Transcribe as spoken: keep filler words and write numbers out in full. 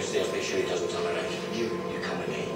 stay, make sure he doesn't tolerate you. You, you come with me.